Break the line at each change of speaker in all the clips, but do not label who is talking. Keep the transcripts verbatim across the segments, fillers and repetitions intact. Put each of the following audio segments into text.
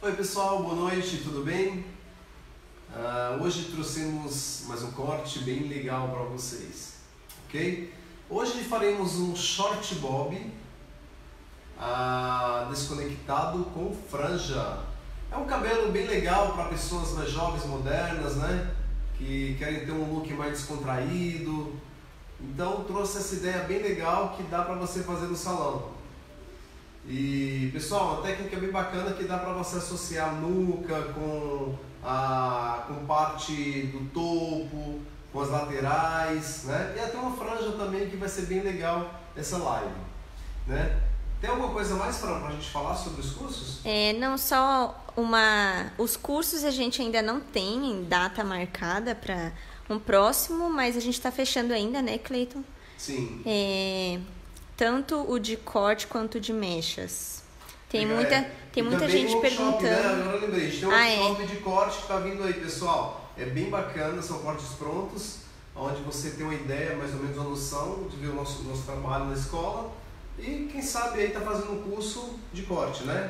Oi pessoal, boa noite, tudo bem? Uh, hoje trouxemos mais um corte bem legal para vocês, ok? Hoje faremos um short bob uh, desconectado com franja. É um cabelo bem legal para pessoas mais jovens, modernas, né? Que querem ter um look mais descontraído. Então trouxe essa ideia bem legal que dá para você fazer no salão. E pessoal, uma técnica bem bacana que dá para você associar a nuca com, a, com parte do topo, com as laterais, né? E até uma franja também que vai ser bem legal essa live, né? Tem alguma coisa mais para a gente falar sobre os cursos?
É, não só uma... Os cursos a gente ainda não tem data marcada para um próximo, mas a gente está fechando ainda, né, Cleiton?
Sim.
É... Tanto o de corte quanto o de mechas. Tem
Legal,
muita,
é.
tem
E
muita
também
gente
um workshop,
perguntando.
Né? Agora eu lembrei, tem um
ah,
workshop
é.
de corte que está vindo aí, pessoal. É bem bacana, são cortes prontos, onde você tem uma ideia, mais ou menos uma noção de ver o nosso, nosso trabalho na escola. E quem sabe aí está fazendo um curso de corte, né?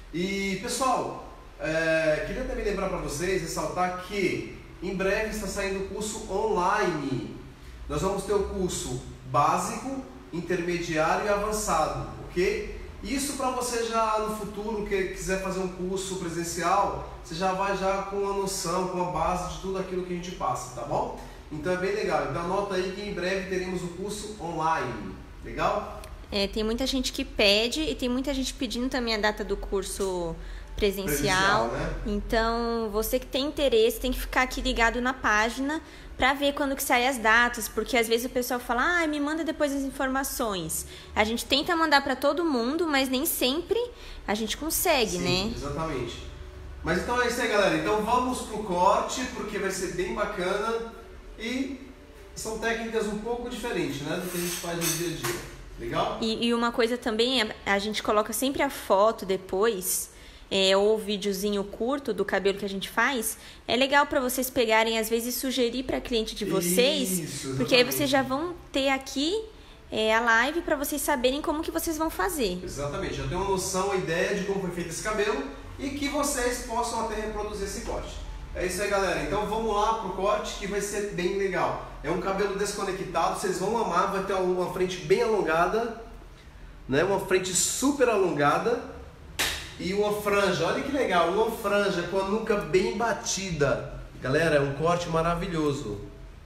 E pessoal, é, queria também lembrar para vocês, ressaltar que em breve está saindo o curso online. Nós vamos ter o curso básico, intermediário e avançado, ok? Isso para você já no futuro que quiser fazer um curso presencial, você já vai já com uma noção, com a base de tudo aquilo que a gente passa, tá bom? Então é bem legal. Então anota aí que em breve teremos o curso online, legal?
É, tem muita gente que pede e tem muita gente pedindo também a data do curso presencial.
Presencial, né?
Então você que tem interesse tem que ficar aqui ligado na página para ver quando que saem as datas, porque às vezes o pessoal fala, ah, me manda depois as informações. A gente tenta mandar para todo mundo, mas nem sempre a gente consegue,
Sim,
né?
Exatamente. Mas então é isso aí, galera. Então vamos pro corte, porque vai ser bem bacana e são técnicas um pouco diferentes, né, do que a gente faz no dia a dia. Legal?
E, e uma coisa também, é, a gente coloca sempre a foto depois, é, ou o videozinho curto do cabelo que a gente faz. É legal para vocês pegarem, às vezes, sugerir para cliente de vocês,
Isso,
porque aí vocês já vão ter aqui é, a live para vocês saberem como que vocês vão fazer.
Exatamente, já tem uma noção, uma ideia de como foi feito esse cabelo e que vocês possam até reproduzir esse corte. É isso aí, galera. Então vamos lá pro corte que vai ser bem legal. É um cabelo desconectado, vocês vão amar, vai ter uma frente bem alongada, né? Uma frente super alongada e uma franja. Olha que legal, uma franja com a nuca bem batida. Galera, é um corte maravilhoso.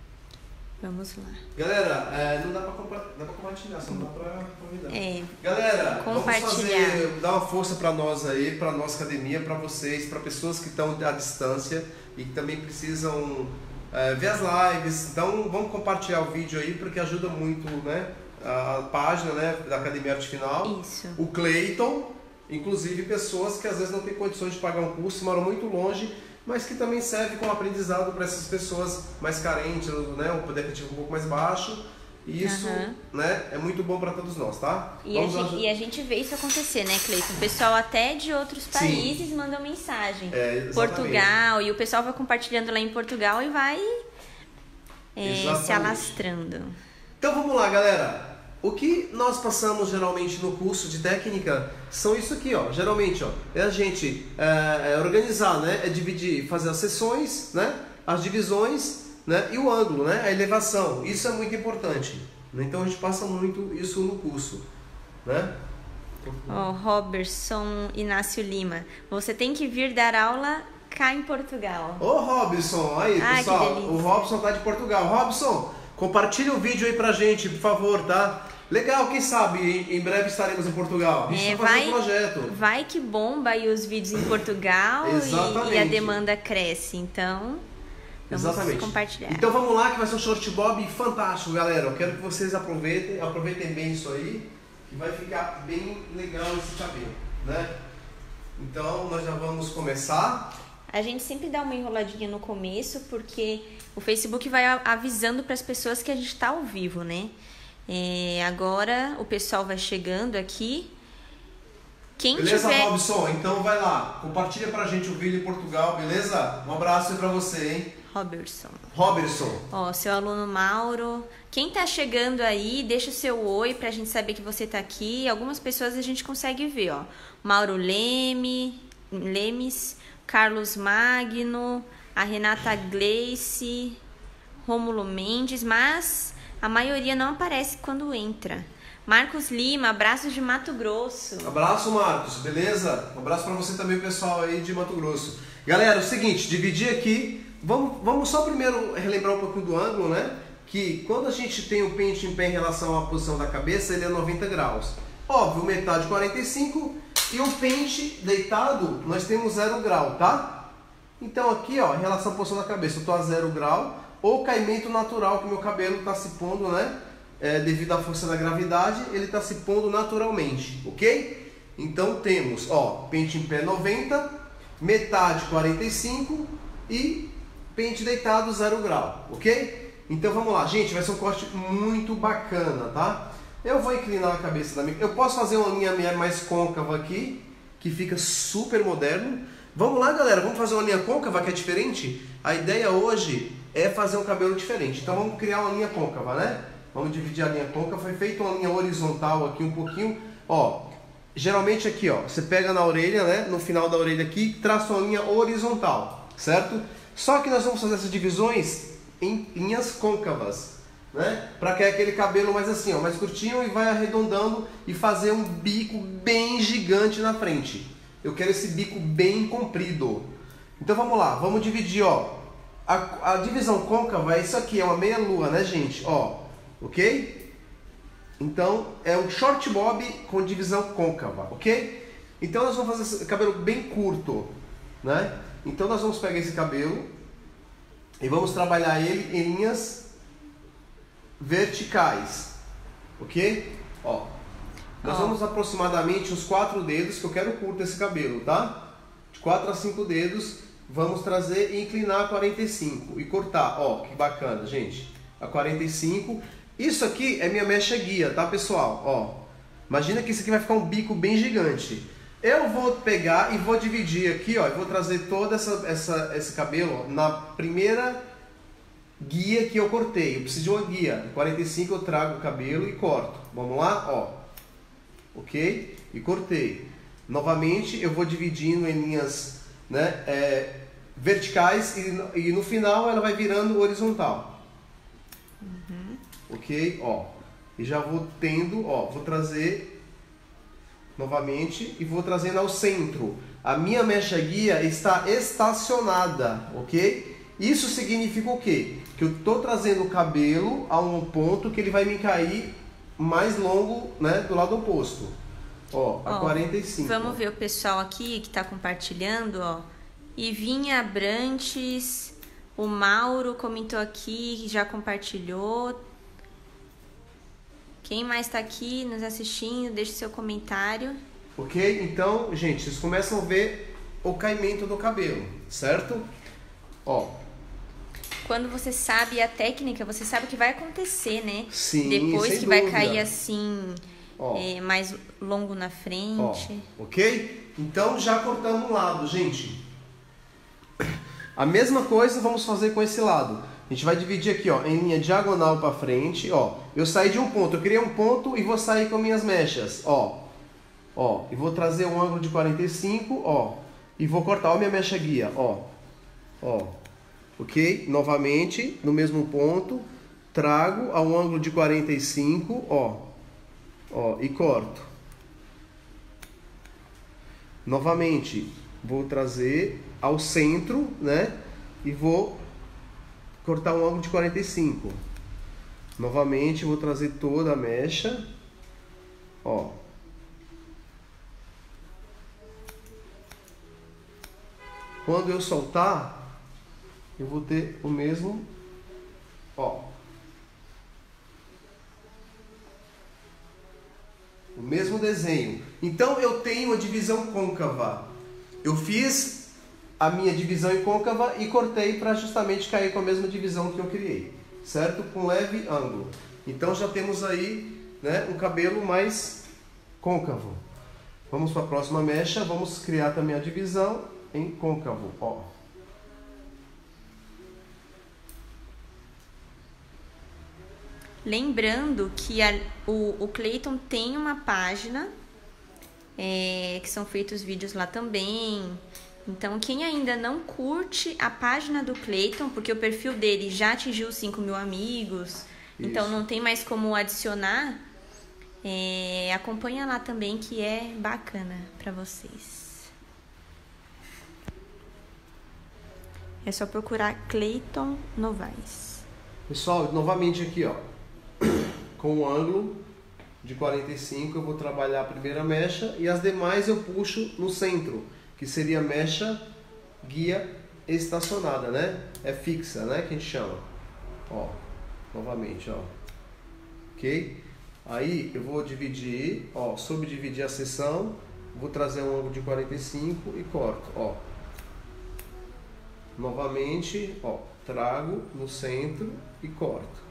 Vamos lá.
Galera, é, não dá pra, compa dá pra compartilhar, só não dá pra convidar.
É,
Galera, vamos
compartilhar.
fazer, dar uma força pra nós aí, pra nossa academia, pra vocês, pra pessoas que estão à distância e que também precisam é, ver as lives. Então vamos compartilhar o vídeo aí, porque ajuda muito, né, a página, né, da Academia Arte Final.
Isso.
O Cleiton, inclusive pessoas que às vezes não têm condições de pagar um curso, moram muito longe, mas que também serve como aprendizado para essas pessoas mais carentes, né, um poder aquisitivo um pouco mais baixo. E isso,
Uhum.
né, é muito bom para todos nós, tá?
E a, gente, e a gente vê isso acontecer, né, Cleiton? O pessoal até de outros países
Sim.
mandam mensagem.
É, exatamente.
Portugal, e o pessoal vai compartilhando lá em Portugal e vai é,
Exatamente.
se alastrando.
Então vamos lá, galera. O que nós passamos geralmente no curso de técnica são isso aqui, ó. Geralmente, ó, é a gente é, é organizar, né? É dividir, fazer as seções, né? As divisões, né? E o ângulo, né? A elevação. Isso é muito importante. Então a gente passa muito isso no curso, né?
Ó, oh, Robertson Inácio Lima, você tem que vir dar aula cá em Portugal.
Ô Robson, aí
Ai,
pessoal, o Robson tá de Portugal. Robson, compartilha o vídeo aí pra gente, por favor, tá? Legal, quem sabe em breve estaremos em Portugal. A gente
É,
tá fazendo
vai,
um projeto.
vai que bomba aí os vídeos em Portugal e, e a demanda cresce, então vamos
Exatamente.
compartilhar.
Então vamos lá que vai ser um short bob fantástico, galera. Eu quero que vocês aproveitem, aproveitem bem isso aí, que vai ficar bem legal esse cabelo, né? Então nós já vamos começar.
A gente sempre dá uma enroladinha no começo, porque o Facebook vai avisando para as pessoas que a gente está ao vivo, né? É, agora o pessoal vai chegando aqui. Quem
beleza,
tiver...
Robson? Então vai lá, compartilha pra gente o vídeo em Portugal, beleza? Um abraço aí pra você, hein?
Robertson.
Robertson.
Ó, seu aluno Mauro. Quem tá chegando aí, deixa o seu oi pra gente saber que você tá aqui. Algumas pessoas a gente consegue ver, ó. Mauro Leme, Lemes, Carlos Magno, a Renata Gleice, Rômulo Mendes, mas a maioria não aparece quando entra. Marcos Lima, abraços de Mato Grosso.
Abraço, Marcos, beleza? Um abraço para você também, pessoal aí de Mato Grosso. Galera, é o seguinte, dividir aqui, vamos, vamos só primeiro relembrar um pouquinho do ângulo, né? Que quando a gente tem o pente em pé em relação à posição da cabeça, ele é noventa graus. Óbvio, metade quarenta e cinco e o pente deitado, nós temos zero grau, tá? Então aqui, ó, em relação à posição da cabeça, eu estou a zero grau, ou caimento natural, que o meu cabelo está se pondo, né? É, devido à força da gravidade, ele está se pondo naturalmente, ok? Então temos, ó, pente em pé noventa, metade quarenta e cinco e pente deitado zero grau, ok? Então vamos lá, gente, vai ser um corte muito bacana, tá? Eu vou inclinar a cabeça da minha... Eu posso fazer uma linha mais côncava aqui, que fica super moderno. Vamos lá, galera, vamos fazer uma linha côncava que é diferente? A ideia hoje é fazer um cabelo diferente, então vamos criar uma linha côncava, né? Vamos dividir a linha côncava, foi feita uma linha horizontal aqui um pouquinho, ó, geralmente aqui, ó, você pega na orelha, né, no final da orelha aqui, traça uma linha horizontal, certo? Só que nós vamos fazer essas divisões em linhas côncavas, né, para que é aquele cabelo mais assim, ó, mais curtinho e vai arredondando e fazer um bico bem gigante na frente. Eu quero esse bico bem comprido. Então vamos lá, vamos dividir, ó, a, a divisão côncava é isso aqui, é uma meia lua, né, gente, ó. Ok? Então, é um short bob com divisão côncava, ok? Então, nós vamos fazer esse cabelo bem curto, né? Então, nós vamos pegar esse cabelo e vamos trabalhar ele em linhas verticais, ok? Ó, nós
oh.
vamos aproximadamente uns quatro dedos, que eu quero curto esse cabelo, tá? De quatro a cinco dedos, vamos trazer e inclinar a quarenta e cinco e cortar, ó, que bacana, gente. A quarenta e cinco. Isso aqui é minha mecha guia, tá, pessoal? Ó, imagina que isso aqui vai ficar um bico bem gigante. Eu vou pegar e vou dividir aqui, ó, e vou trazer todo essa, essa, esse cabelo ó, na primeira guia que eu cortei. Eu preciso de uma guia. quarenta e cinco eu trago o cabelo e corto. Vamos lá? Ó, ok? E cortei. Novamente eu vou dividindo em linhas, né, é, verticais e, e no final ela vai virando horizontal.
Uhum.
Ok? Ó, e já vou tendo, ó, vou trazer novamente e vou trazendo ao centro. A minha mecha guia está estacionada, ok? Isso significa o quê? Que eu estou trazendo o cabelo a um ponto que ele vai me cair mais longo, né, do lado oposto. Ó, a ó, quarenta e cinco.
Vamos ver o pessoal aqui que está compartilhando, ó. Ivinha Abrantes, o Mauro comentou aqui, já compartilhou. Quem mais está aqui nos assistindo, deixe seu comentário.
Ok? Então, gente, vocês começam a ver o caimento do cabelo, certo? Ó.
Quando você sabe a técnica, você sabe o que vai acontecer, né?
Sim,
depois
sem
que
dúvida.
vai cair assim, é, mais longo na frente.
Ó, ok? Então, já cortamos um lado, gente. A mesma coisa vamos fazer com esse lado. A gente vai dividir aqui, ó, em linha diagonal para frente, ó. Eu saí de um ponto, eu criei um ponto e vou sair com minhas mechas, ó. Ó, e vou trazer um ângulo de quarenta e cinco, ó. E vou cortar, ó, minha mecha guia, ó. Ó. Ok? Novamente, no mesmo ponto, trago a um ângulo de quarenta e cinco, ó. Ó, e corto. Novamente, vou trazer ao centro, né? E vou cortar um ângulo de quarenta e cinco. Novamente, vou trazer toda a mecha. Ó. Quando eu soltar, eu vou ter o mesmo, ó. O mesmo desenho. Então, eu tenho a divisão côncava. Eu fiz a minha divisão em côncava e cortei para justamente cair com a mesma divisão que eu criei, certo? Com leve ângulo. Então já temos aí, né, um cabelo mais côncavo. Vamos para a próxima mecha, vamos criar também a divisão em côncavo, ó.
Lembrando que a, o, o Cleiton tem uma página é, que são feitos vídeos lá também. Então, quem ainda não curte a página do Cleiton, porque o perfil dele já atingiu cinco mil amigos, isso. Então não tem mais como adicionar, é, acompanha lá também, que é bacana para vocês. É só procurar Cleiton Novaes.
Pessoal, novamente aqui, ó, com o ângulo de quarenta e cinco eu vou trabalhar a primeira mecha e as demais eu puxo no centro, que seria mecha guia estacionada, né? É fixa, né? Que a gente chama. Ó, novamente, ó. Ok? Aí eu vou dividir, ó, subdividir a seção, vou trazer um ângulo de quarenta e cinco e corto, ó. Novamente, ó, trago no centro e corto.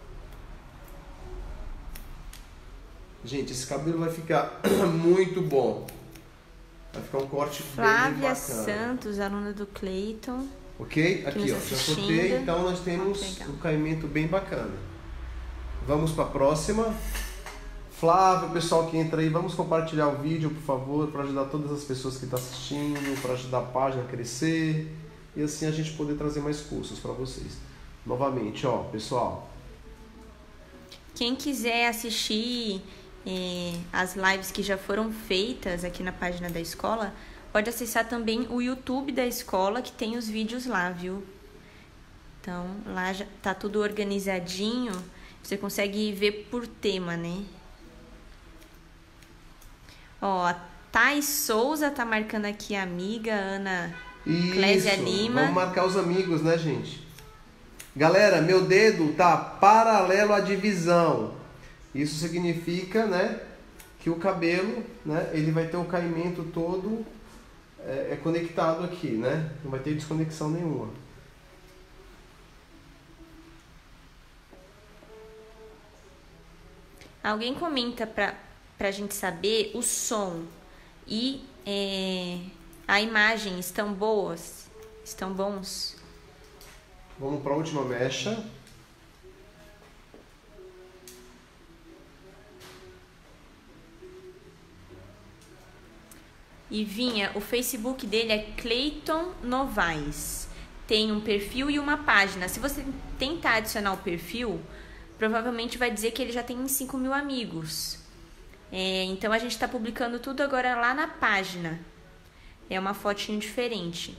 Gente, esse cabelo vai ficar muito bom. Vai ficar um corte
Flávia
bem bacana.
Santos, aluna do Cleiton.
Ok? Aqui, ó, já cortei, então nós temos um caimento bem bacana. Vamos para a próxima. Flávio, pessoal que entra aí, vamos compartilhar o vídeo, por favor, para ajudar todas as pessoas que estão assistindo, para ajudar a página a crescer e assim a gente poder trazer mais cursos para vocês. Novamente, ó, pessoal.
Quem quiser assistir É, as lives que já foram feitas aqui na página da escola, pode acessar também o YouTube da escola, que tem os vídeos lá, viu? Então, lá já tá tudo organizadinho, você consegue ver por tema, né? Ó, a Thais Souza tá marcando aqui a amiga, Ana Clésia Lima.
Vamos marcar os amigos, né, gente? Galera, meu dedo tá paralelo à divisão. Isso significa, né, que o cabelo, né, ele vai ter o caimento todo é, é conectado aqui, né? Não vai ter desconexão nenhuma.
Alguém comenta pra, pra gente saber o som e é, a imagem estão boas? Estão bons?
Vamos para a última mecha.
E vinha, o Facebook dele é Cleiton Novaes. Tem um perfil e uma página. Se você tentar adicionar o perfil, provavelmente vai dizer que ele já tem cinco mil amigos. É, então a gente está publicando tudo agora lá na página. É uma fotinho diferente.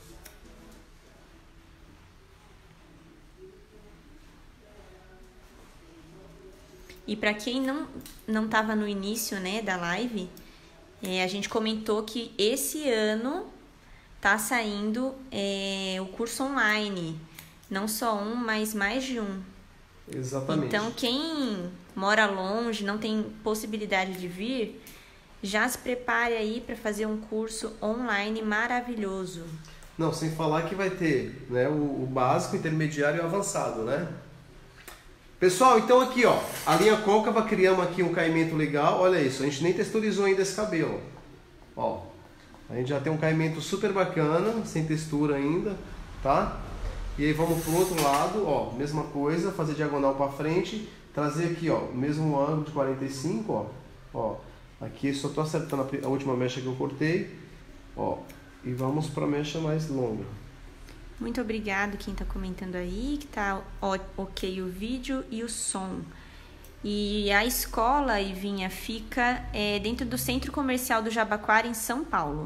E para quem não não estava no início, né, da live, É, a gente comentou que esse ano tá saindo é, o curso online. Não só um, mas mais de um.
Exatamente.
Então, quem mora longe, não tem possibilidade de vir, já se prepare aí para fazer um curso online maravilhoso.
Não, sem falar que vai ter, né, o, o básico, intermediário e o avançado, né? Pessoal, então aqui, ó, a linha côncava, criamos aqui um caimento legal. Olha isso, a gente nem texturizou ainda esse cabelo. Ó, a gente já tem um caimento super bacana, sem textura ainda, tá? E aí vamos pro outro lado, ó, mesma coisa, fazer diagonal para frente, trazer aqui, ó, o mesmo ângulo de quarenta e cinco, ó. Ó, aqui só tô acertando a última mecha que eu cortei, ó, e vamos para a mecha mais longa.
Muito obrigado quem está comentando aí, que tá ok o vídeo e o som. E a escola, Ivinha, fica é, dentro do Centro Comercial do Jabaquara, em São Paulo.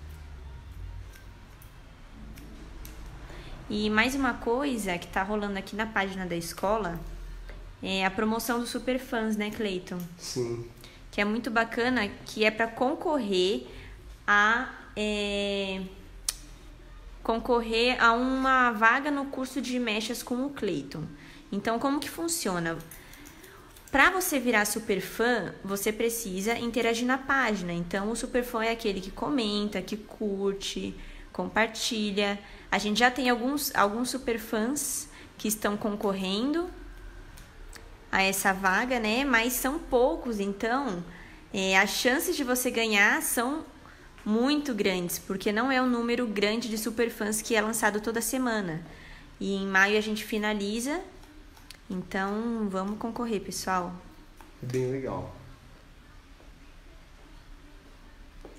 E mais uma coisa que tá rolando aqui na página da escola é a promoção dos Superfãs, né, Cleiton?
Sim.
Que é muito bacana, que é para concorrer a... É, concorrer a uma vaga no curso de mechas com o Cleiton. Então, como que funciona? Para você virar superfã, você precisa interagir na página. Então, o superfã é aquele que comenta, que curte, compartilha. A gente já tem alguns, alguns superfãs que estão concorrendo a essa vaga, né? Mas são poucos, então é, as chances de você ganhar são muito grandes, porque não é um número grande de superfãs que é lançado toda semana. E em maio a gente finaliza, então vamos concorrer, pessoal.
É bem legal.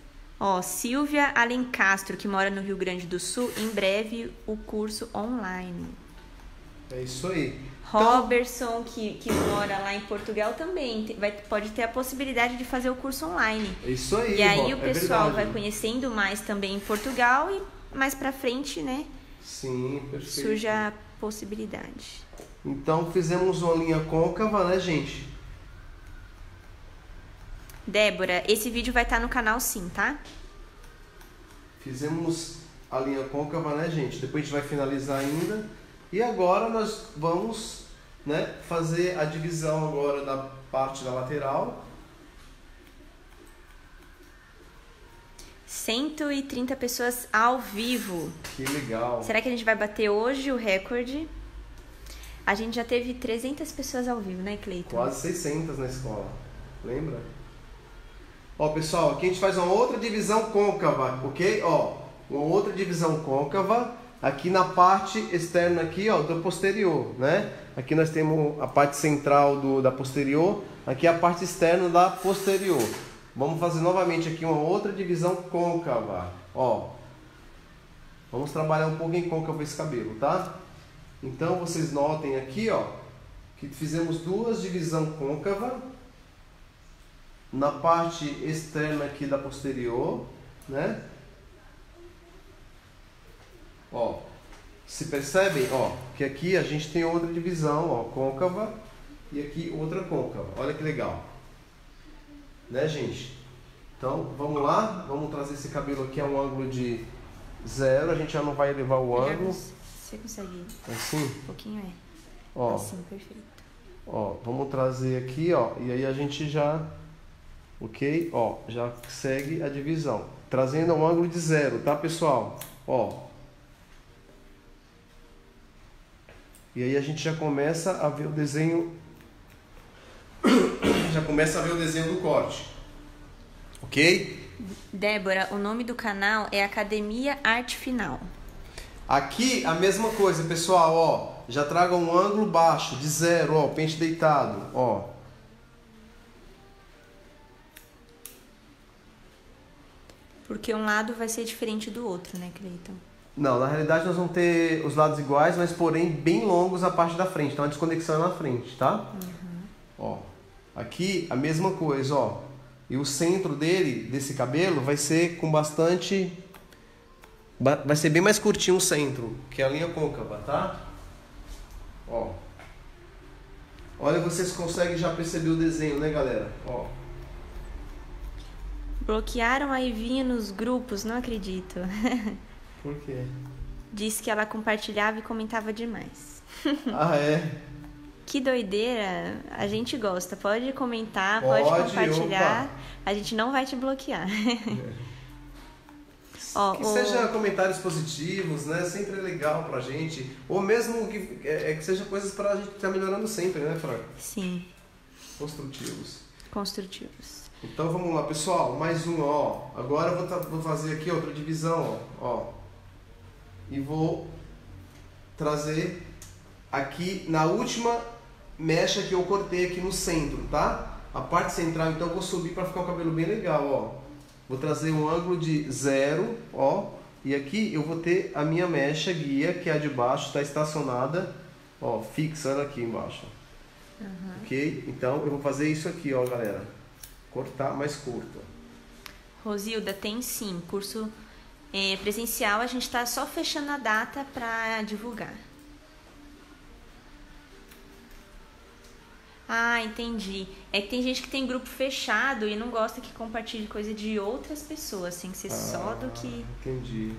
Ó, Silvia Alencastro, que mora no Rio Grande do Sul, em breve o curso online.
É isso aí.
Robertson, então, que, que mora lá em Portugal, também vai, pode ter a possibilidade de fazer o curso online.
É isso aí.
E aí
é
o pessoal
verdade.
vai conhecendo mais também em Portugal e mais pra frente, né?
Sim, perfeito.
Surge a possibilidade.
Então fizemos uma linha côncava, né, gente?
Débora, esse vídeo vai estar no canal sim, tá?
Fizemos a linha côncava, né, gente? Depois a gente vai finalizar ainda. E agora nós vamos, né, fazer a divisão agora da parte da lateral.
cento e trinta pessoas ao vivo.
Que legal.
Será que a gente vai bater hoje o recorde? A gente já teve trezentas pessoas ao vivo, né, Cleiton?
Quase seiscentas na escola. Lembra? Ó, pessoal, aqui a gente faz uma outra divisão côncava, ok? Ó, uma outra divisão côncava aqui na parte externa aqui, ó, do posterior, né? Aqui nós temos a parte central do, da posterior, aqui a parte externa da posterior. Vamos fazer novamente aqui uma outra divisão côncava, ó. Vamos trabalhar um pouco em côncavo esse cabelo, tá? Então vocês notem aqui, ó, que fizemos duas divisões côncava na parte externa aqui da posterior, né? Ó, se percebem, ó, que aqui a gente tem outra divisão, ó, côncava e aqui outra côncava. Olha que legal, né, gente? Então, vamos lá, vamos trazer esse cabelo aqui a um ângulo de zero. A gente já não vai elevar o ângulo.
Você consegue?
Assim?
Um pouquinho é.
Ó,
assim, perfeito.
Ó, vamos trazer aqui, ó, e aí a gente já, ok? Ó, já segue a divisão, trazendo um ângulo de zero, tá, pessoal? Ó. E aí a gente já começa a ver o desenho, já começa a ver o desenho do corte, ok?
Débora, o nome do canal é Academia Arte Final.
Aqui a mesma coisa, pessoal, ó, já traga um ângulo baixo, de zero, ó, pente deitado, ó.
Porque um lado vai ser diferente do outro, né, Cleiton?
Não, na realidade nós vamos ter os lados iguais, mas porém bem longos a parte da frente. Então a desconexão é na frente, tá?
Uhum.
Ó, aqui a mesma coisa, ó. E o centro dele, desse cabelo, vai ser com bastante... Vai ser bem mais curtinho o centro, que é a linha côncava, tá? Ó. Olha, vocês conseguem já perceber o desenho, né, galera? Ó.
Bloquearam a Ivinha nos grupos, não acredito.
Por quê?
Disse que ela compartilhava e comentava demais.
Ah, é?
Que doideira. A gente gosta. Pode comentar, pode, pode compartilhar. Opa. A gente não vai te bloquear.
É.
Ó,
que
o...
seja comentários positivos, né? Sempre é legal pra gente. Ou mesmo que, é, que seja coisas pra gente estar melhorando sempre, né, Fran?
Sim.
Construtivos.
Construtivos.
Então vamos lá, pessoal. Mais um, ó. Agora eu vou, vou fazer aqui outra divisão, ó. ó. E vou trazer aqui na última mecha que eu cortei aqui no centro, tá? A parte central, então eu vou subir pra ficar um cabelo bem legal, ó. Vou trazer um ângulo de zero, ó, e aqui eu vou ter a minha mecha guia, que é a de baixo, está estacionada, ó, fixa aqui embaixo. Uhum. Ok? Então eu vou fazer isso aqui, ó, galera. Cortar mais curto.
Rosilda, tem sim, curso é, presencial, a gente está só fechando a data para divulgar. Ah, entendi. É que tem gente que tem grupo fechado e não gosta que compartilhe coisa de outras pessoas, tem que ser ah, só do que...
Entendi.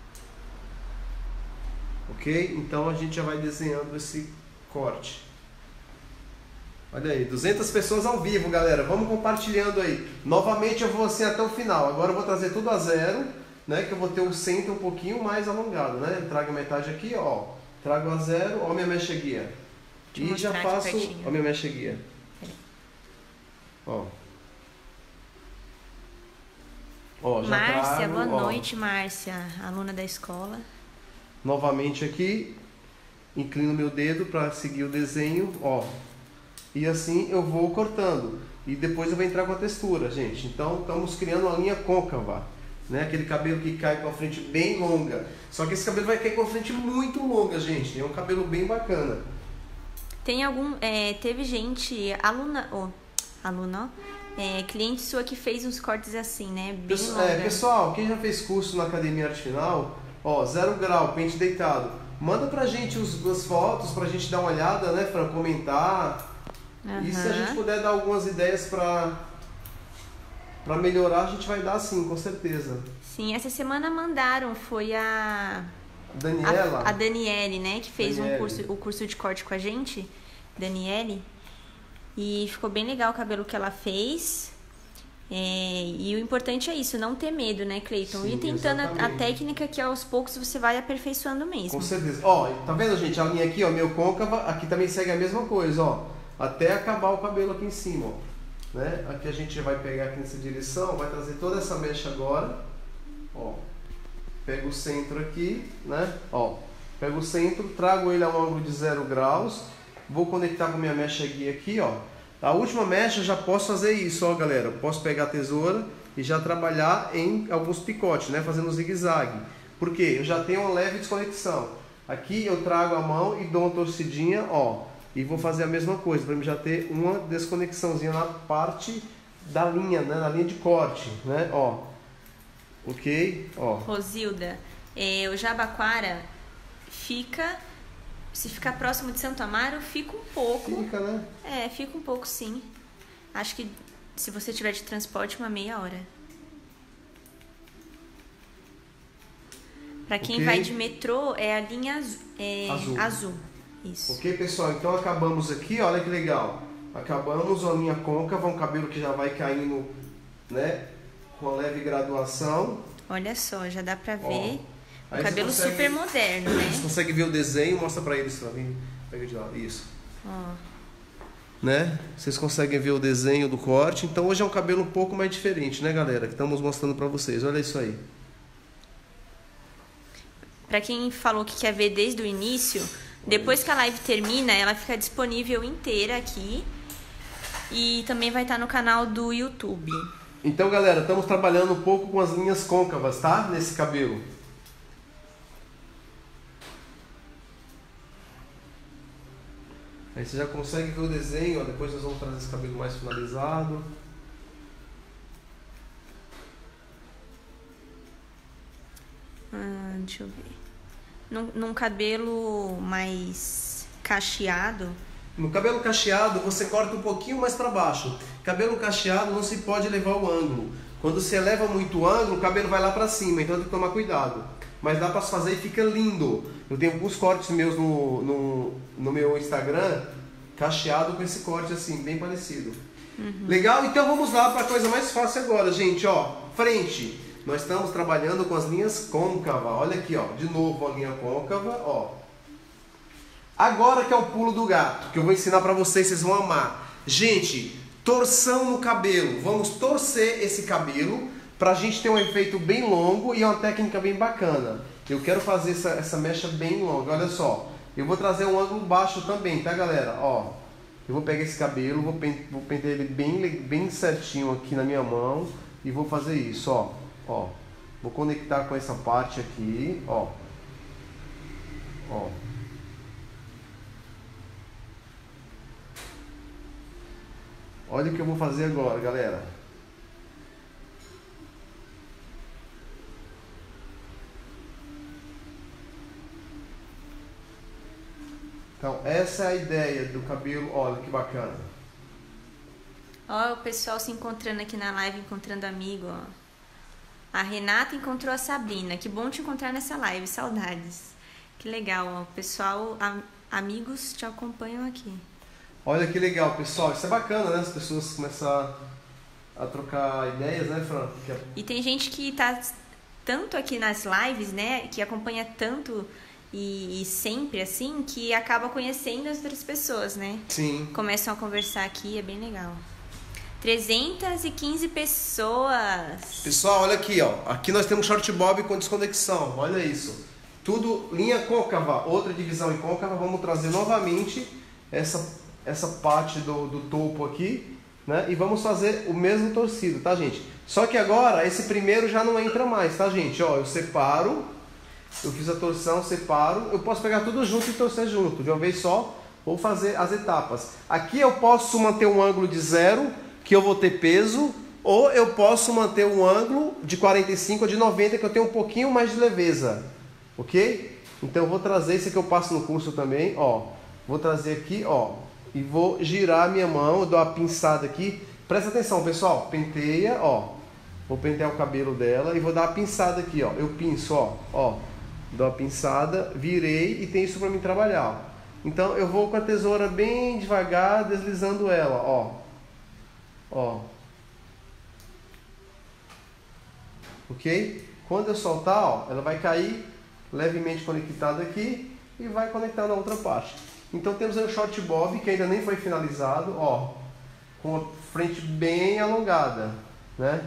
Ok? Então a gente já vai desenhando esse corte. Olha aí, duzentas pessoas ao vivo, galera. Vamos compartilhando aí. Novamente eu vou assim até o final. Agora eu vou trazer tudo a zero, né? Que eu vou ter o centro um pouquinho mais alongado, né? Trago metade aqui, ó. Trago a zero, ó minha mecha guia. E já faço a minha mecha guia. Ó. Ó, já
Márcia,
trago,
boa
ó.
noite, Márcia, aluna da escola.
Novamente aqui, inclino meu dedo para seguir o desenho, ó. E assim eu vou cortando. E depois eu vou entrar com a textura, gente. Então estamos criando uma linha côncava. né? Aquele cabelo que cai com a frente bem longa. Só que esse cabelo vai cair com a frente muito longa, gente. É um cabelo bem bacana.
Tem algum... É, teve gente, aluna... Oh, aluna, ó. É, cliente sua que fez uns cortes assim, né? Bem
Pessoal,
longa.
é, pessoal, quem já fez curso na Academia Arte Final, ó, zero grau, pente deitado. Manda pra gente os, as fotos, pra gente dar uma olhada, né, Fran? Comentar. Uhum. E se a gente puder dar algumas ideias pra... Pra melhorar, a gente vai dar sim, com certeza.
Sim, essa semana mandaram, foi a...
Daniela?
A, a Daniele, né? Que fez um curso, o curso de corte com a gente. Daniele. E ficou bem legal o cabelo que ela fez. É, e o importante é isso, não ter medo, né, Cleiton?
Sim,
ir tentando a, a técnica que aos poucos você vai aperfeiçoando mesmo.
Com certeza. Ó, tá vendo, gente? A linha aqui, ó, meio côncava. Aqui também segue a mesma coisa, ó. Até acabar o cabelo aqui em cima, ó. Né? Aqui a gente vai pegar aqui nessa direção, vai trazer toda essa mecha agora, ó, pega o centro aqui, né, ó, pego o centro, trago ele a um ângulo de zero graus, vou conectar com minha mecha guia aqui, ó, a última mecha eu já posso fazer isso, ó, galera, eu posso pegar a tesoura e já trabalhar em alguns picotes, né, fazendo zigue-zague, porque eu já tenho uma leve desconexão, aqui eu trago a mão e dou uma torcidinha, ó, e vou fazer a mesma coisa, para mim já ter uma desconexãozinha na parte da linha, né? Na linha de corte, né? Ó. Ok? Ó.
Rosilda, é, o Jabaquara fica... Se ficar próximo de Santo Amaro, fica um pouco.
Fica, né?
É, fica um pouco sim. Acho que se você tiver de transporte, uma meia hora. Para quem
okay.
vai de metrô, é a linha azul. É,
azul.
azul. Isso.
Ok, pessoal? Então acabamos aqui, olha que legal. Acabamos a linha côncava, um cabelo que já vai caindo, né? Com leve graduação.
Olha só, já dá pra ver.
Ó,
um cabelo consegue, super moderno, né?
Você consegue ver o desenho, mostra pra eles pra mim. Pega de lá, isso.
Ó.
Né? Vocês conseguem ver o desenho do corte. Então hoje é um cabelo um pouco mais diferente, né, galera? Que estamos mostrando pra vocês. Olha isso aí.
Pra quem falou que quer ver desde o início, depois que a live termina, ela fica disponível inteira aqui. E também vai estar no canal do YouTube.
Então, galera, estamos trabalhando um pouco com as linhas côncavas, tá? Nesse cabelo. Aí você já consegue ver o desenho, ó. Depois nós vamos trazer esse cabelo mais finalizado.
Ah, deixa eu ver. Num, num cabelo mais cacheado.
No cabelo cacheado, você corta um pouquinho mais para baixo. Cabelo cacheado não se pode elevar o ângulo. Quando você eleva muito o ângulo, o cabelo vai lá para cima, então tem que tomar cuidado. Mas dá para fazer e fica lindo. Eu tenho alguns cortes meus no, no, no meu Instagram, cacheado com esse corte assim, bem parecido. Uhum. Legal? Então vamos lá para a coisa mais fácil agora, gente. Ó, frente. Nós estamos trabalhando com as linhas côncavas. Olha aqui, ó, de novo a linha côncava, ó. Agora que é o pulo do gato, que eu vou ensinar pra vocês, vocês vão amar. Gente, torção no cabelo. Vamos torcer esse cabelo pra gente ter um efeito bem longo e uma técnica bem bacana. Eu quero fazer essa, essa mecha bem longa, olha só. Eu vou trazer um ângulo baixo também, tá, galera? Ó, eu vou pegar esse cabelo, vou pentear, vou pentear ele bem, bem certinho aqui na minha mão e vou fazer isso, ó. Ó, vou conectar com essa parte aqui, ó. Ó. Olha o que eu vou fazer agora, galera. Então, essa é a ideia do cabelo. Olha que bacana.
Ó, o pessoal se encontrando aqui na live, encontrando amigo, ó. A Renata encontrou a Sabrina. Que bom te encontrar nessa live, saudades. Que legal, ó. O pessoal, a, amigos te acompanham aqui.
Olha que legal, pessoal. Isso é bacana, né? As pessoas começarem a trocar ideias, né, Fran? É...
E tem gente que tá tanto aqui nas lives, né? Que acompanha tanto e, e sempre, assim, que acaba conhecendo as outras pessoas, né?
Sim.
Começam a conversar aqui, é bem legal. trezentas e quinze pessoas.
Pessoal, olha aqui, ó. Aqui nós temos short bob com desconexão. Olha isso. Tudo linha côncava, outra divisão em côncava. Vamos trazer novamente essa... essa parte do, do topo aqui, né? E vamos fazer o mesmo torcido, tá, gente? Só que agora, esse primeiro já não entra mais, tá, gente? Ó, eu separo, eu fiz a torção, separo. Eu posso pegar tudo junto e torcer junto, de uma vez só. Vou fazer as etapas. Aqui eu posso manter um ângulo de zero, que eu vou ter peso, ou eu posso manter um ângulo de quarenta e cinco ou de noventa, que eu tenho um pouquinho mais de leveza. Ok? Então eu vou trazer, esse que eu passo no curso também, ó. Vou trazer aqui, ó, e vou girar a minha mão, eu dou uma pinçada aqui. Presta atenção, pessoal, penteia, ó. Vou pentear o cabelo dela e vou dar uma pinçada aqui, ó. Eu pinço, ó, ó. Dou uma pinçada, virei e tem isso para mim trabalhar, ó. Então eu vou com a tesoura bem devagar, deslizando ela, ó. Ó. Ok? Quando eu soltar, ó, ela vai cair levemente conectada aqui e vai conectar na outra parte. Então temos aí o short bob, que ainda nem foi finalizado, ó, com a frente bem alongada, né?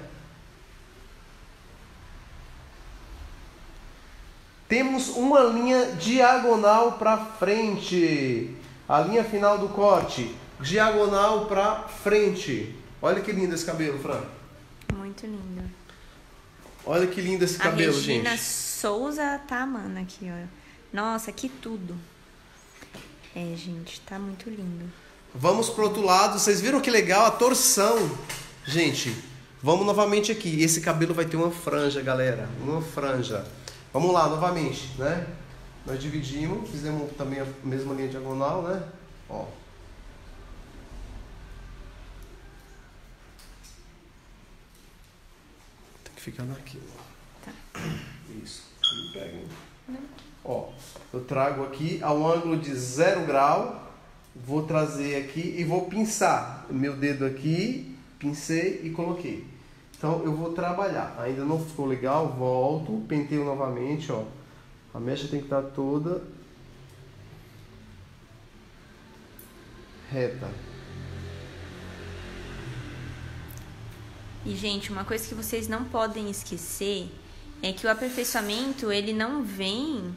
Temos uma linha diagonal para frente, a linha final do corte, diagonal para frente. Olha que lindo esse cabelo, Fran.
Muito lindo.
Olha que lindo esse cabelo, gente.
A Regina Souza tá amando aqui, ó. Nossa, que tudo. É, gente, tá muito lindo.
Vamos pro outro lado. Vocês viram que legal a torção? Gente, vamos novamente aqui. Esse cabelo vai ter uma franja, galera. Uma franja. Vamos lá, novamente, né? Nós dividimos, fizemos também a mesma linha diagonal, né? Ó. Tem que ficar naquilo.
Tá.
Isso. Não pega, hein? Não. Ó, eu trago aqui ao ângulo de zero grau, vou trazer aqui e vou pinçar. Meu dedo aqui, pincei e coloquei. Então eu vou trabalhar. Ainda não ficou legal, volto, penteio novamente, ó. A mecha tem que estar toda reta.
E, gente, uma coisa que vocês não podem esquecer é que o aperfeiçoamento, ele não vem...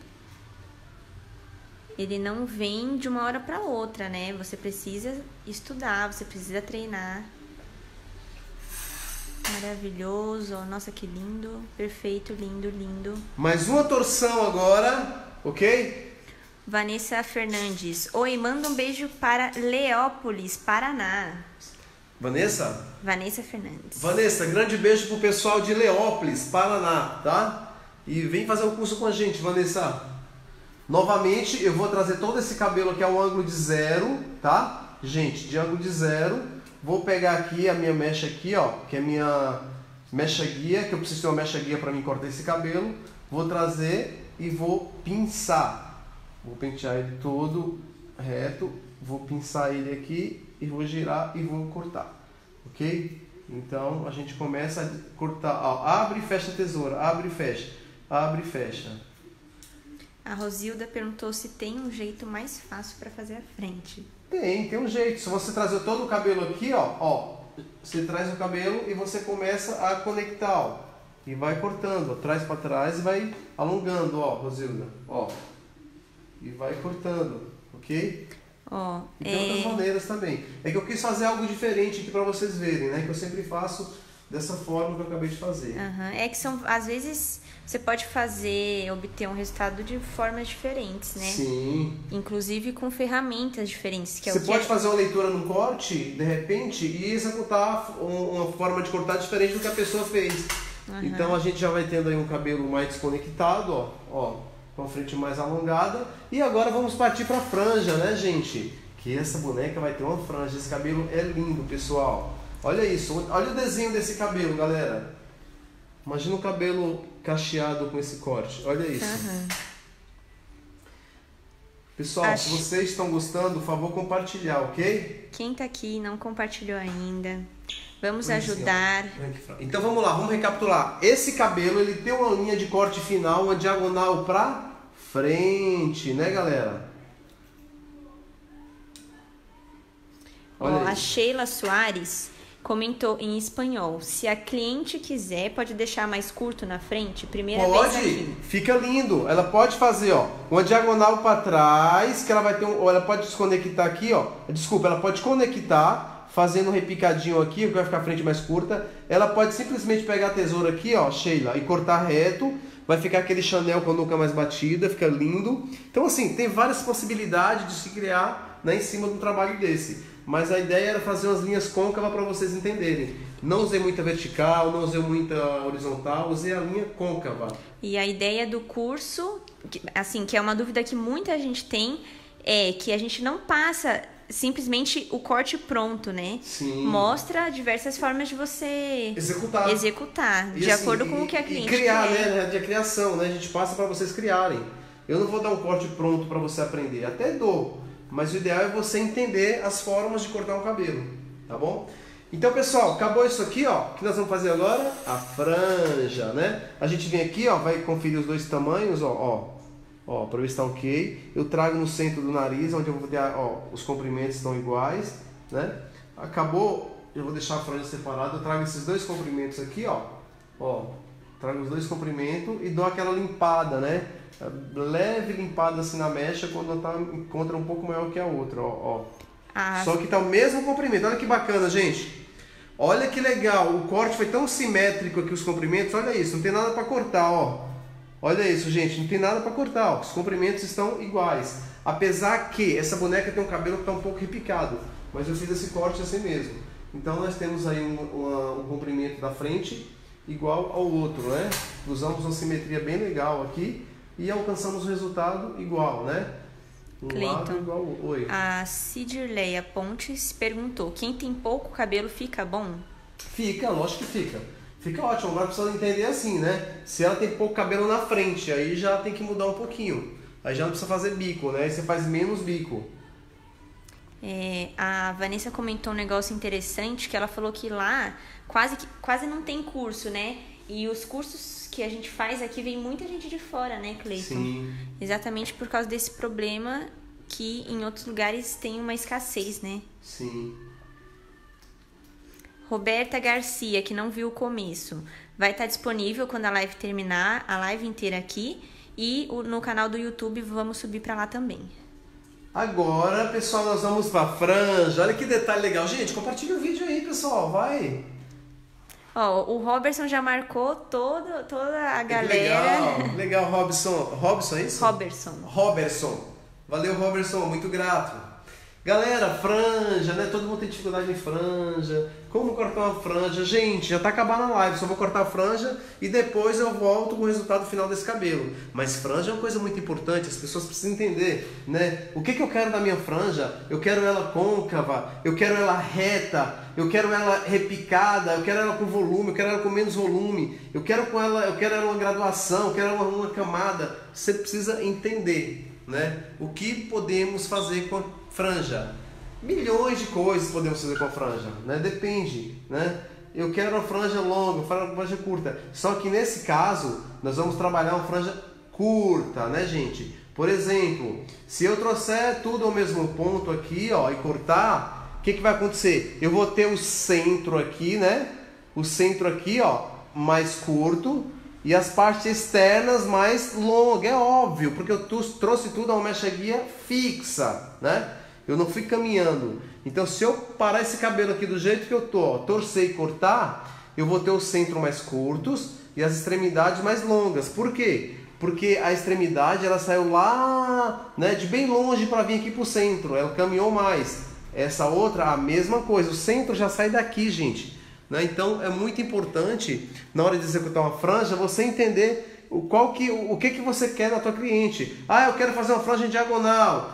Ele não vem de uma hora para outra, né? Você precisa estudar, você precisa treinar. Maravilhoso. Nossa, que lindo. Perfeito, lindo, lindo.
Mais uma torção agora, ok?
Vanessa Fernandes. Oi, manda um beijo para Leópolis, Paraná.
Vanessa?
Vanessa Fernandes.
Vanessa, grande beijo pro pessoal de Leópolis, Paraná, tá? E vem fazer o curso com a gente, Vanessa. Novamente, eu vou trazer todo esse cabelo aqui ao ângulo de zero, tá? Gente, de ângulo de zero. Vou pegar aqui a minha mecha aqui, ó, que é a minha mecha guia, que eu preciso ter uma mecha guia para mim cortar esse cabelo. Vou trazer e vou pinçar. Vou pentear ele todo reto, vou pinçar ele aqui e vou girar e vou cortar, ok? Então a gente começa a cortar, ó, abre e fecha a tesoura, abre e fecha, abre e fecha.
A Rosilda perguntou se tem um jeito mais fácil para fazer a frente.
Tem, tem um jeito. Se você trazer todo o cabelo aqui, ó, ó, você traz o cabelo e você começa a conectar, ó, e vai cortando, ó, traz para trás e vai alongando, ó, Rosilda, ó, e vai cortando, ok?
Ó,
e tem
é...
outras maneiras também. É que eu quis fazer algo diferente aqui para vocês verem, né? Que eu sempre faço dessa forma que eu acabei de fazer.
Uhum. É que são, às vezes, você pode fazer, obter um resultado de formas diferentes, né?
Sim.
Inclusive com ferramentas diferentes. Que é
você
o que
pode
é...
fazer uma leitura num corte, de repente, e executar uma forma de cortar diferente do que a pessoa fez. Uhum. Então a gente já vai tendo aí um cabelo mais desconectado, ó, ó, com a frente mais alongada. E agora vamos partir para a franja, né, gente? Que essa boneca vai ter uma franja. Esse cabelo é lindo, pessoal. Olha isso, olha o desenho desse cabelo, galera. Imagina um cabelo cacheado com esse corte, olha isso.
Uhum.
Pessoal, Acho... se vocês estão gostando, por favor, compartilhar, ok?
Quem tá aqui e não compartilhou ainda, vamos ajudar.
Então vamos lá, vamos recapitular. Esse cabelo, ele tem uma linha de corte final, uma diagonal pra frente, né, galera?
Olha oh, a Sheila Soares comentou em espanhol: se a cliente quiser, pode deixar mais curto na frente, primeira
pode,
vez aqui.
Fica lindo. Ela pode fazer, ó, uma diagonal para trás, que ela vai ter um, ou ela pode desconectar aqui, ó. Desculpa, ela pode conectar, fazendo um repicadinho aqui, que vai ficar a frente mais curta. Ela pode simplesmente pegar a tesoura aqui, ó, Sheila, e cortar reto. Vai ficar aquele Chanel com a nuca mais batida, fica lindo. Então assim, tem várias possibilidades de se criar, né, em cima de um trabalho desse. Mas a ideia era fazer umas linhas côncavas para vocês entenderem. Não usei muita vertical, não usei muita horizontal, usei a linha côncava.
E a ideia do curso, assim, que é uma dúvida que muita gente tem, é que a gente não passa simplesmente o corte pronto, né?
Sim.
Mostra diversas formas de você
executar,
executar
e
de
assim,
acordo com
e,
o que a cliente
e criar,
quer.
né? De criação, né? A gente passa para vocês criarem. Eu não vou dar um corte pronto para você aprender, até dou, mas o ideal é você entender as formas de cortar um cabelo, tá bom? Então, pessoal, acabou isso aqui, ó. O que nós vamos fazer agora? A franja, né? A gente vem aqui, ó, vai conferir os dois tamanhos, ó, ó. Ó, para ver se está ok. Eu trago no centro do nariz, onde eu vou ter, ó, os comprimentos estão iguais, né? Acabou, eu vou deixar a franja separada. Eu trago esses dois comprimentos aqui, ó. Ó, trago os dois comprimentos e dou aquela limpada, né? Leve limpada assim na mecha quando tá encontra um pouco maior que a outra, ó, ó. Ah. Só que tá o mesmo comprimento. Olha que bacana, gente. Olha que legal. O corte foi tão simétrico aqui os comprimentos. Olha isso, não tem nada para cortar, ó. Olha isso, gente, não tem nada para cortar, ó. Os comprimentos estão iguais. Apesar que essa boneca tem um cabelo que está um pouco repicado, mas eu fiz esse corte assim mesmo. Então nós temos aí um, uma, um comprimento da frente igual ao outro, né? Usamos uma simetria bem legal aqui e alcançamos o resultado igual, né? Um
Cleiton,
lado igual ao... Oi.
A Cidirleia Pontes perguntou, quem tem pouco cabelo fica bom?
Fica, lógico que fica. Fica ótimo, agora precisa entender assim, né? Se ela tem pouco cabelo na frente, aí já tem que mudar um pouquinho. Aí já não precisa fazer bico, né? Aí você faz menos bico.
É, a Vanessa comentou um negócio interessante, que ela falou que lá quase, quase não tem curso, né? E os cursos que a gente faz aqui, vem muita gente de fora, né, Cleiton?
Sim.
Exatamente por causa desse problema que em outros lugares tem uma escassez, né?
Sim.
Roberta Garcia, que não viu o começo, vai estar disponível quando a live terminar, a live inteira aqui, e no canal do YouTube vamos subir para lá também.
Agora, pessoal, nós vamos para a franja. Olha que detalhe legal. Gente, compartilha o vídeo aí, pessoal, vai.
Ó, o Robertson já marcou todo, toda a galera.
Legal, legal, Robson. Robson, é isso?
Robertson.
Robertson. Valeu, Robertson, muito grato. Galera, franja, né? Todo mundo tem dificuldade em franja. Como cortar uma franja? Gente, já tá acabando a live, só vou cortar a franja e depois eu volto com o resultado final desse cabelo. Mas franja é uma coisa muito importante, as pessoas precisam entender, né? O que que eu quero da minha franja? Eu quero ela côncava, eu quero ela reta, eu quero ela repicada, eu quero ela com volume, eu quero ela com menos volume, eu quero com ela, eu quero ela uma graduação, eu quero ela uma camada. Você precisa entender, né? O que podemos fazer com a franja? Milhões de coisas podemos fazer com a franja, né? Depende, né? Eu quero uma franja longa, uma franja curta. Só que nesse caso, nós vamos trabalhar uma franja curta, né, gente? Por exemplo, se eu trouxer tudo ao mesmo ponto aqui, ó, e cortar, o que que vai acontecer? Eu vou ter o centro aqui, né? O centro aqui, ó, mais curto e as partes externas mais longas, é óbvio, porque eu trouxe tudo a uma mecha guia fixa, né? Eu não fui caminhando. Então, se eu parar esse cabelo aqui do jeito que eu tô, ó, torcer e cortar, eu vou ter o centro mais curtos e as extremidades mais longas. Por quê? Porque a extremidade ela saiu lá, né, de bem longe para vir aqui pro centro. Ela caminhou mais. Essa outra, a mesma coisa. O centro já sai daqui, gente. Né? Então, é muito importante, na hora de executar uma franja, você entender o, qual que, o, o que, que você quer na tua cliente. Ah, eu quero fazer uma franja em diagonal.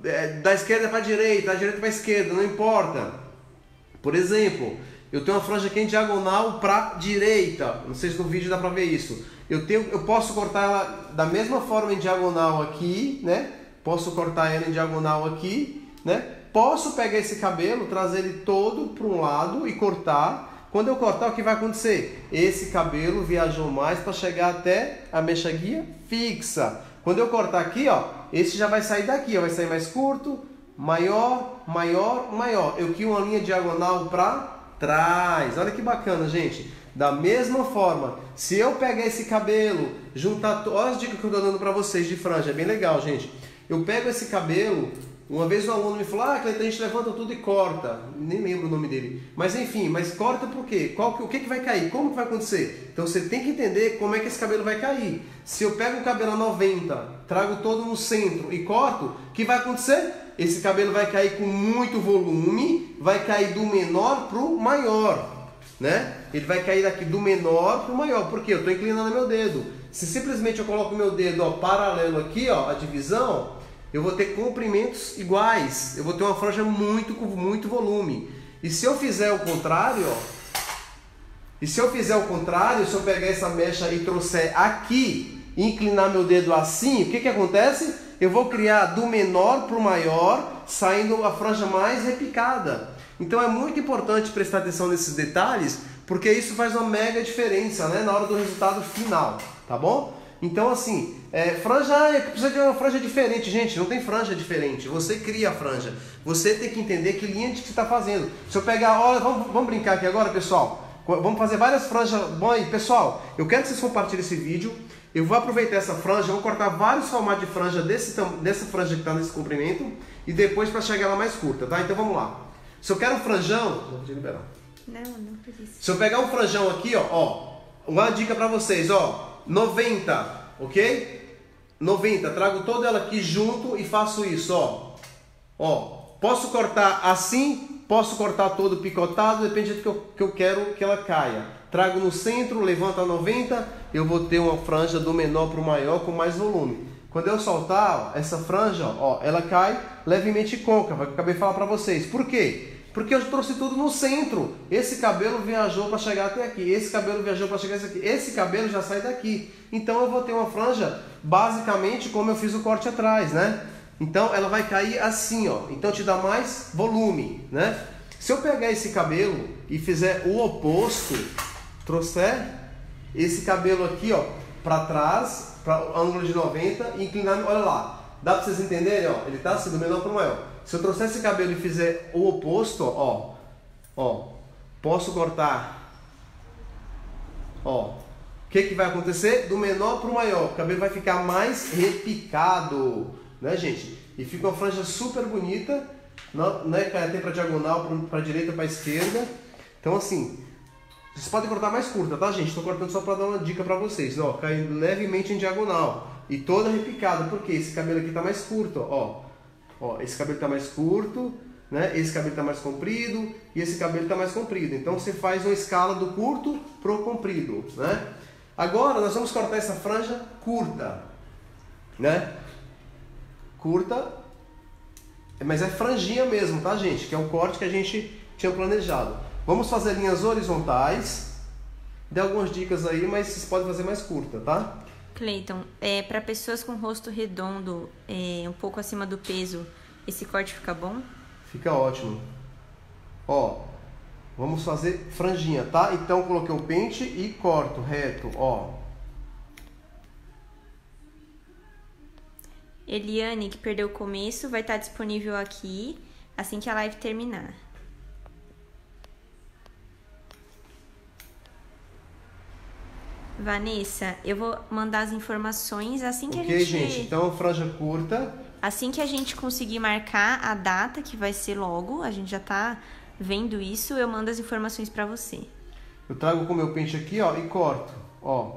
Da esquerda para a direita, da direita para a esquerda, não importa. Por exemplo, eu tenho uma franja aqui em diagonal para a direita. Não sei se no vídeo dá para ver isso. Eu, tenho, eu posso cortar ela da mesma forma em diagonal aqui, né? Posso cortar ela em diagonal aqui, né? Posso pegar esse cabelo, trazer ele todo para um lado e cortar. Quando eu cortar, o que vai acontecer? Esse cabelo viajou mais para chegar até a mecha guia fixa. Quando eu cortar aqui, ó, esse já vai sair daqui, ó, vai sair mais curto, maior, maior, maior. Eu crio uma linha diagonal para trás. Olha que bacana, gente. Da mesma forma, se eu pegar esse cabelo, juntar... Olha as dicas que eu estou dando para vocês de franja, é bem legal, gente. Eu pego esse cabelo, Uma vez um aluno me falou, ah, Cleiton, a gente levanta tudo e corta. Nem lembro o nome dele. Mas enfim, mas corta por quê? Qual, o que, que vai cair? Como que vai acontecer? Então você tem que entender como é que esse cabelo vai cair. Se eu pego o cabelo a noventa, trago todo no centro e corto, o que vai acontecer? Esse cabelo vai cair com muito volume, vai cair do menor para o maior. Né? Ele vai cair daqui do menor para o maior. Por quê? Eu estou inclinando meu dedo. Se simplesmente eu coloco meu dedo ó, paralelo aqui, ó, a divisão, eu vou ter comprimentos iguais. Eu vou ter uma franja muito, com muito volume. E se eu fizer o contrário, ó, e se eu fizer o contrário, se eu pegar essa mecha e trouxer aqui e inclinar meu dedo assim, o que que acontece? Eu vou criar do menor para o maior, saindo a franja mais repicada. Então é muito importante prestar atenção nesses detalhes, porque isso faz uma mega diferença, né, na hora do resultado final, tá bom? Então assim, é, franja, ah, precisa de uma franja diferente. Gente, não tem franja diferente, você cria a franja. Você tem que entender que linha de que você está fazendo. Se eu pegar, olha, vamos, vamos brincar aqui agora, pessoal. Vamos fazer várias franjas. Bom, aí, pessoal, eu quero que vocês compartilhem esse vídeo. Eu vou aproveitar essa franja, eu vou cortar vários formatos de franja desse, dessa franja que está nesse comprimento e depois para chegar ela mais curta, tá? Então vamos lá. Se eu quero um franjão, vou te liberar.
Não, não precisa.
Se eu pegar um franjão aqui, ó, ó, uma dica para vocês, ó, noventa, ok? noventa, trago toda ela aqui junto e faço isso, ó. Ó, posso cortar assim, posso cortar todo picotado, depende do que eu, que eu quero que ela caia. Trago no centro, levanto a noventa, eu vou ter uma franja do menor para o maior com mais volume. Quando eu soltar ó, essa franja, ó, ela cai levemente côncava, que eu acabei de falar para vocês. Por quê? Porque eu trouxe tudo no centro. Esse cabelo viajou para chegar até aqui. Esse cabelo viajou para chegar até aqui. Esse cabelo já sai daqui. Então eu vou ter uma franja basicamente como eu fiz o corte atrás, né? Então ela vai cair assim, ó. Então te dá mais volume, né? Se eu pegar esse cabelo e fizer o oposto, trouxer esse cabelo aqui, ó, para trás, para o ângulo de noventa e inclinar, olha lá. Dá para vocês entenderem, ó? Ele tá assim do menor para o maior. Se eu trouxer esse cabelo e fizer o oposto, ó, ó, posso cortar, ó, o que que vai acontecer? Do menor para o maior, o cabelo vai ficar mais repicado, né, gente? E fica uma franja super bonita, não, né, cai até para diagonal, para a direita, para a esquerda. Então assim, vocês podem cortar mais curta, tá, gente? Estou cortando só para dar uma dica para vocês, ó, cai levemente em diagonal e toda repicada, porque esse cabelo aqui tá mais curto, ó. Ó, esse cabelo está mais curto, né? Esse cabelo está mais comprido e esse cabelo está mais comprido. Então você faz uma escala do curto para o comprido, né? Agora nós vamos cortar essa franja curta, né? Curta, mas é franjinha mesmo, tá, gente? Que é o corte que a gente tinha planejado. Vamos fazer linhas horizontais. Dei algumas dicas aí, mas vocês podem fazer mais curta, tá?
Cleiton, é, para pessoas com rosto redondo, é, um pouco acima do peso, esse corte fica bom?
Fica ótimo. Ó, vamos fazer franjinha, tá? Então coloquei o pente e corto reto, ó.
Eliane, que perdeu o começo, vai estar disponível aqui assim que a live terminar. Vanessa, eu vou mandar as informações assim que
okay,
a gente...
Ok, gente. Então, franja curta.
Assim que a gente conseguir marcar a data, que vai ser logo, a gente já tá vendo isso, eu mando as informações pra você.
Eu trago com o meu pente aqui, ó, e corto, ó.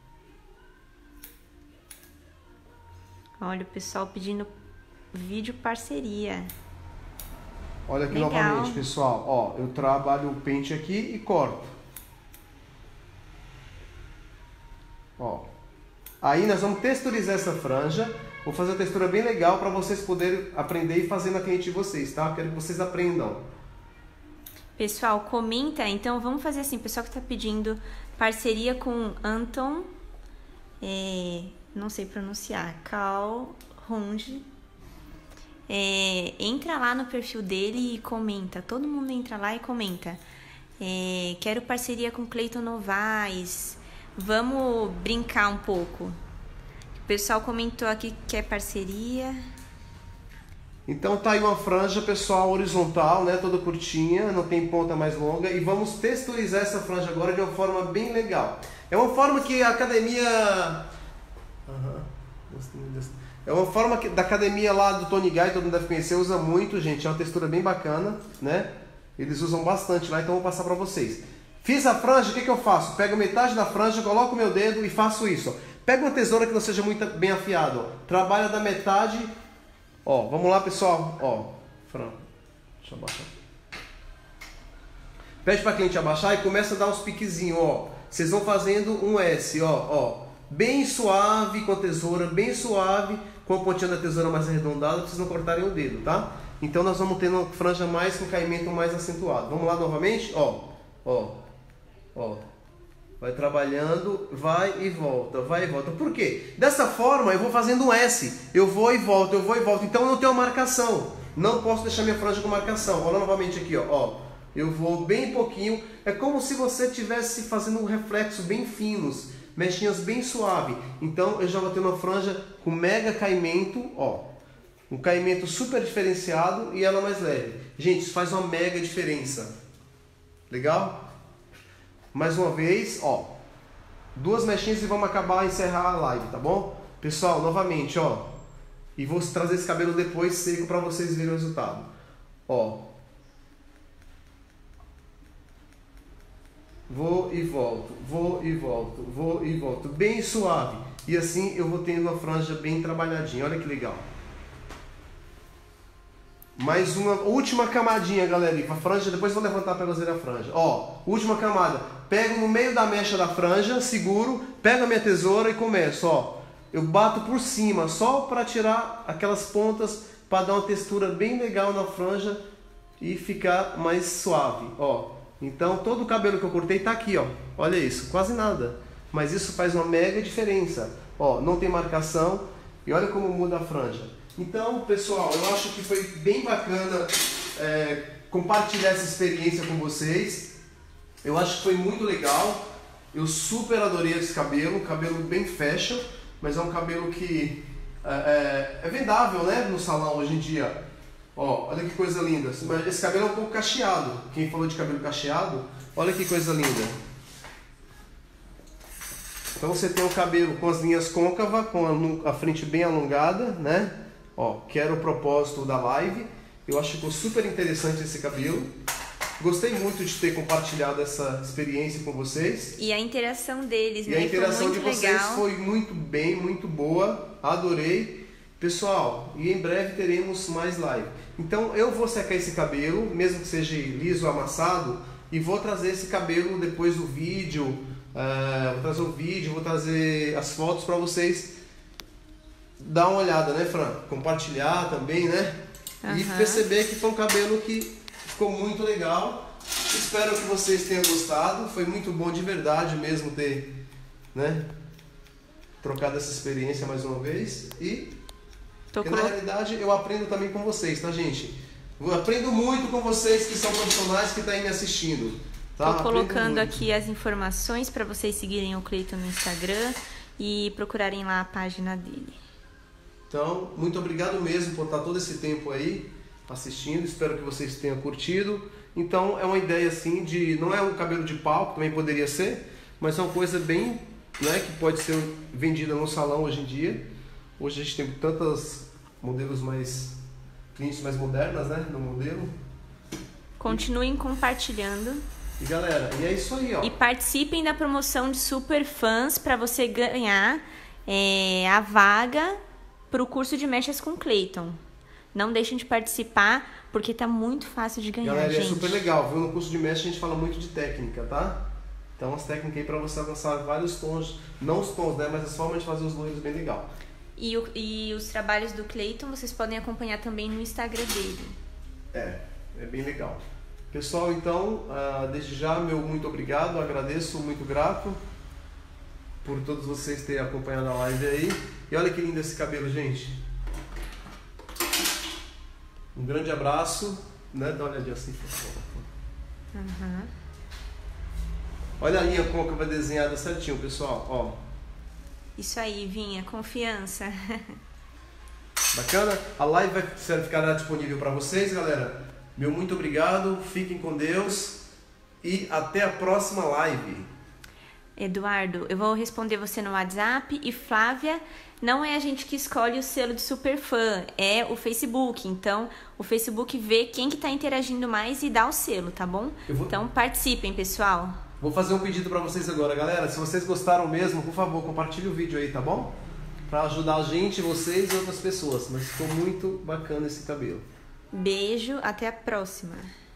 Olha, o pessoal pedindo vídeo parceria.
Olha aqui
Legal.
Novamente, pessoal. Ó, eu trabalho o pente aqui e corto. Ó. Aí nós vamos texturizar essa franja. Vou fazer uma textura bem legal para vocês poderem aprender e fazer na cliente de vocês, tá? Eu quero que vocês aprendam.
Pessoal, comenta. Então vamos fazer assim, pessoal que tá pedindo parceria com Anton, é, não sei pronunciar, Carl Runge. É, entra lá no perfil dele e comenta. Todo mundo entra lá e comenta. É, quero parceria com Cleiton Novaes. Vamos brincar um pouco. O pessoal comentou aqui que quer parceria.
Então tá aí uma franja, pessoal, horizontal, né? Toda curtinha, não tem ponta mais longa. E vamos texturizar essa franja agora de uma forma bem legal. É uma forma que a academia... Uhum. É uma forma que, da academia lá do Tony Guy, todo mundo deve conhecer, usa muito, gente. É uma textura bem bacana, né? Eles usam bastante lá, então eu vou passar pra vocês. Fiz a franja, o que, que eu faço? Pego metade da franja, coloco o meu dedo e faço isso. Ó. Pega uma tesoura que não seja muito bem afiada. Ó. Trabalha da metade. Ó, vamos lá, pessoal. Ó, Fran, deixa eu abaixar. Pede para cliente abaixar e começa a dar uns piquezinhos, ó. Vocês vão fazendo um S, ó, ó. Bem suave com a tesoura, bem suave com a pontinha da tesoura mais arredondada, para vocês não cortarem o dedo, tá? Então nós vamos tendo uma franja mais com caimento mais acentuado. Vamos lá novamente, ó, ó, ó. Vai trabalhando, vai e volta, vai e volta. Por quê? Dessa forma eu vou fazendo um S, eu vou e volto, eu vou e volto. Então eu não tenho marcação, não posso deixar minha franja com marcação. Vou lá novamente aqui, ó, ó. Eu vou bem pouquinho, é como se você estivesse fazendo um reflexo bem finos, mechinhas bem suave. Então eu já vou ter uma franja com mega caimento, ó, um caimento super diferenciado e ela mais leve. Gente, isso faz uma mega diferença. Legal? Mais uma vez, ó, duas mechinhas e vamos acabar, encerrar a live, tá bom? Pessoal, novamente, ó, e vou trazer esse cabelo depois seco para vocês verem o resultado. Ó. Vou e volto, vou e volto, vou e volto, bem suave. E assim eu vou tendo uma franja bem trabalhadinha, olha que legal. Mais uma última camadinha, galera, a franja, depois eu vou levantar para fazer a franja. Ó, última camada, pego no meio da mecha da franja, seguro, pego a minha tesoura e começo, ó. Eu bato por cima, só para tirar aquelas pontas, para dar uma textura bem legal na franja e ficar mais suave, ó. Então todo o cabelo que eu cortei está aqui, ó. Olha isso, quase nada. Mas isso faz uma mega diferença. Ó, não tem marcação e olha como muda a franja. Então, pessoal, eu acho que foi bem bacana é, compartilhar essa experiência com vocês. Eu acho que foi muito legal. Eu super adorei esse cabelo, um cabelo bem fashion, mas é um cabelo que é, é, é vendável, né, no salão hoje em dia. Ó, olha que coisa linda. Esse cabelo é um pouco cacheado. Quem falou de cabelo cacheado, olha que coisa linda. Então você tem o cabelo com as linhas côncavas, com a frente bem alongada, né? Ó, que era o propósito da live. Eu acho que ficou super interessante esse cabelo. Gostei muito de ter compartilhado essa experiência com vocês.
E a interação deles, né?
E a interação de vocês
legal.
Foi muito bem, muito boa. Adorei. Pessoal, e em breve teremos mais live. Então eu vou secar esse cabelo, mesmo que seja liso ou amassado, e vou trazer esse cabelo depois do vídeo, uh, vou trazer o vídeo, vou trazer as fotos para vocês dar uma olhada, né, Fran? Compartilhar também, né? Uhum. E perceber que foi um cabelo que ficou muito legal. Espero que vocês tenham gostado. Foi muito bom de verdade mesmo ter, né, trocado essa experiência mais uma vez. E porque na realidade eu aprendo também com vocês, tá, gente? Eu aprendo muito com vocês que são profissionais que estão aí me assistindo. Tá?
Tô colocando aqui as informações para vocês seguirem o Cleiton no Instagram e procurarem lá a página dele.
Então, muito obrigado mesmo por estar todo esse tempo aí assistindo. Espero que vocês tenham curtido. Então, é uma ideia assim de... Não é um cabelo de palco, também poderia ser, mas é uma coisa bem, né, que pode ser vendida no salão hoje em dia. Hoje a gente tem tantos modelos mais clientes mais modernas, né, no modelo.
Continuem compartilhando.
E galera, e é isso aí, ó.
E participem da promoção de super fãs para você ganhar é, a vaga para o curso de mechas com Cleiton. Não deixem de participar porque tá muito fácil de ganhar,
galera,
gente.
É super legal, viu? No curso de mechas a gente fala muito de técnica, tá? Então as técnicas aí para você alcançar vários tons, não os tons, né, mas as formas de fazer os loiros bem legal.
E, o, e os trabalhos do Cleiton vocês podem acompanhar também no Instagram dele.
É, é bem legal. Pessoal, então, uh, desde já, meu muito obrigado, agradeço, muito grato por todos vocês terem acompanhado a live aí. E olha que lindo esse cabelo, gente. Um grande abraço, né? Dá uma olhadinha assim, por favor.
Uhum.
Olha a linha côncava desenhada certinho, pessoal, ó.
Isso aí, Vinha, confiança.
Bacana? A live vai ficar disponível para vocês, galera. Meu muito obrigado, fiquem com Deus e até a próxima live.
Eduardo, eu vou responder você no WhatsApp. E Flávia, não é a gente que escolhe o selo de super fã, é o Facebook. Então, o Facebook vê quem que tá interagindo mais e dá o selo, tá bom? Vou... Então, participem, pessoal.
Vou fazer um pedido para vocês agora, galera. Se vocês gostaram mesmo, por favor, compartilhe o vídeo aí, tá bom? Para ajudar a gente, vocês e outras pessoas. Mas ficou muito bacana esse cabelo.
Beijo, até a próxima.